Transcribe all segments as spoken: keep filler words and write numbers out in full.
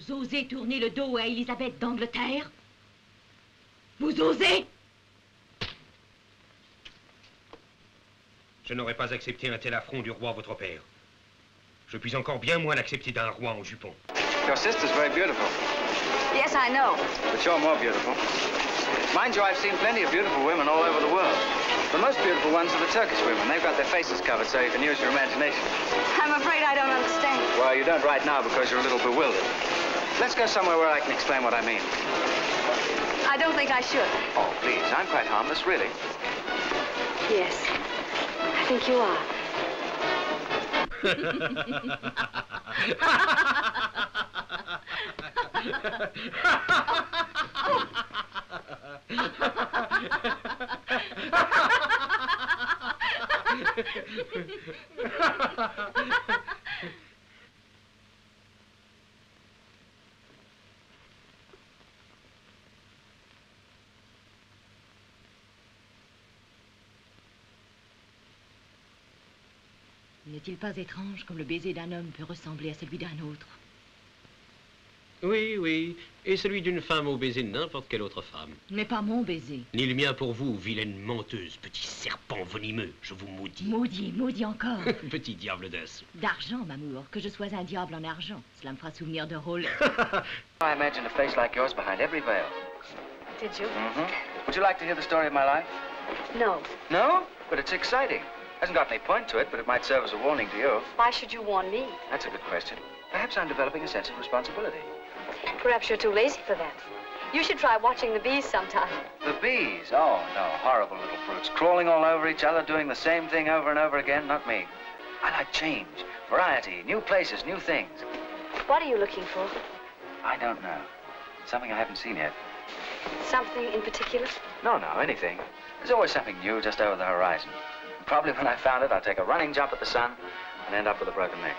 Vous osez tourner le dos à Élisabeth d'Angleterre? Vous osez? Je n'aurais pas accepté un tel affront du roi, votre père. Je puis encore bien moins l'accepter d'un roi en jupon. Your sister's very beautiful. Yes, I know. But you're more beautiful. Mind you, I've seen plenty of beautiful women all over the world. The most beautiful ones are the Turkish women. They've got their faces covered so you can use your imagination. I'm afraid I don't understand. Well, you don't right now because you're a little bewildered. Let's go somewhere where I can explain what I mean. I don't think I should. Oh, please. I'm quite harmless, really. Yes. I think you are. N'est-il pas étrange comme le baiser d'un homme peut ressembler à celui d'un autre? Oui, oui. Et celui d'une femme au baiser de n'importe quelle autre femme. Mais pas mon baiser. Ni le mien pour vous, vilaine menteuse, petit serpent venimeux. Je vous maudis. Maudit, maudit encore. Petit diable d'assaut. D'argent, m'amour. Que je sois un diable en argent. Cela me fera souvenir de rôle. I imagined a face like yours behind every veil. Did you? Mm-hmm. Would you like to hear the story of my life? No. No? But it's exciting. Hasn't got any point to it, but it might serve as a warning to you. Why should you warn me? That's a good question. Perhaps I'm developing a sense of responsibility. Perhaps you're too lazy for that. You should try watching the bees sometime. The bees? Oh, no. Horrible little brutes. Crawling all over each other, doing the same thing over and over again. Not me. I like change, variety, new places, new things. What are you looking for? I don't know. Something I haven't seen yet. Something in particular? No, no, anything. There's always something new just over the horizon. Probably when I found it, I'll take a running jump at the sun and end up with a broken neck.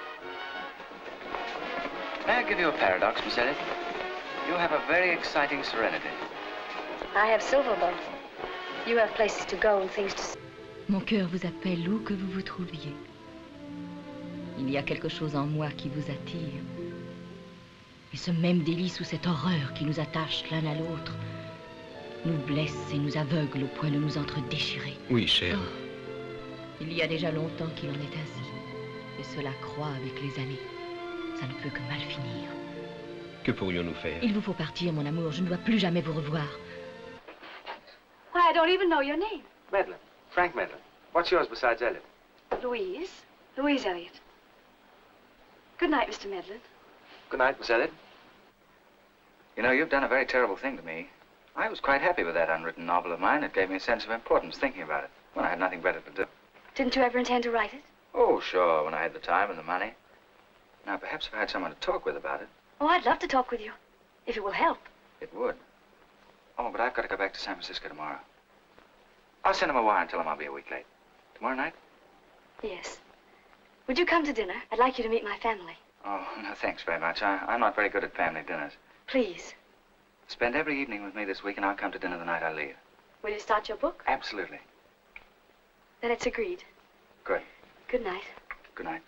May I give you a paradox, Miss Elliot? You have a very exciting serenity. I have Silverbow. You have places to go and things to see. Mon cœur vous appelle où que vous vous trouviez. Il y a quelque chose en moi qui vous attire. Et ce même délice ou cette horreur qui nous attache l'un à l'autre nous blesse et nous aveugle au point de nous entre-déchirer. Oui, cher. Oh, il y a déjà longtemps qu'il en est ainsi. Et cela croît avec les années. Ça ne peut que mal finir. Que pourrions-nous faire? Il vous faut partir, mon amour. Je ne dois plus jamais vous revoir. Why, I don't even know your name. Medlin. Frank Medlin. What's yours besides Elliot? Louise. Louise Elliot. Good night, Mister Medlin. Good night, Miss Elliot. You know, you've done a very terrible thing to me. I was quite happy with that unwritten novel of mine. It gave me a sense of importance thinking about it when I had nothing better to do. Didn't you ever intend to write it? Oh, sure, when I had the time and the money. Now, perhaps if I had someone to talk with about it. Oh, I'd love to talk with you, if it will help. It would. Oh, but I've got to go back to San Francisco tomorrow. I'll send him a wire and tell him I'll be a week late. Tomorrow night? Yes. Would you come to dinner? I'd like you to meet my family. Oh, no, thanks very much. I, I'm not very good at family dinners. Please. Spend every evening with me this week, and I'll come to dinner the night I leave. Will you start your book? Absolutely. Then it's agreed. Good. Good night. Good night.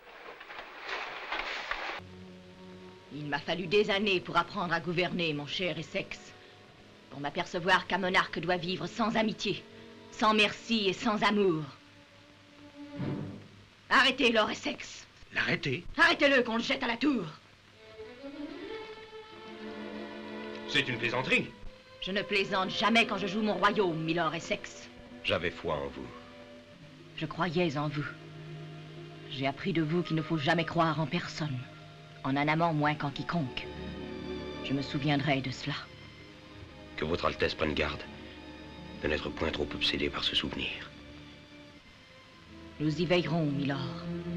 Il m'a fallu des années pour apprendre à gouverner, mon cher Essex. Pour m'apercevoir qu'un monarque doit vivre sans amitié, sans merci et sans amour. Arrêtez, Lord Essex. L'arrêter? Arrêtez-le, qu'on le jette à la tour. C'est une plaisanterie. Je ne plaisante jamais quand je joue mon royaume, Milord Essex. J'avais foi en vous. Je croyais en vous. J'ai appris de vous qu'il ne faut jamais croire en personne. En un amant moins qu'en quiconque. Je me souviendrai de cela. Que votre Altesse prenne garde de n'être point trop obsédé par ce souvenir. Nous y veillerons, Milord.